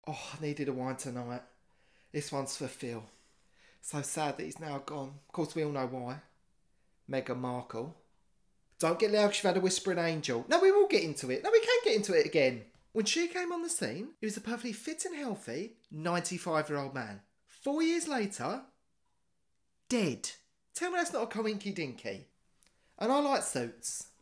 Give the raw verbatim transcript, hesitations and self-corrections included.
Oh, I needed a wine tonight. This one's for Phil. So sad that he's now gone. Of course, we all know why. Meghan Markle. Don't get loud 'cause you've had a whispering angel. No, we will get into it. No, we can get into it again. When she came on the scene, he was a perfectly fit and healthy ninety-five-year-old man. Four years later, dead. Tell me that's not a coinky dinky. And I like suits.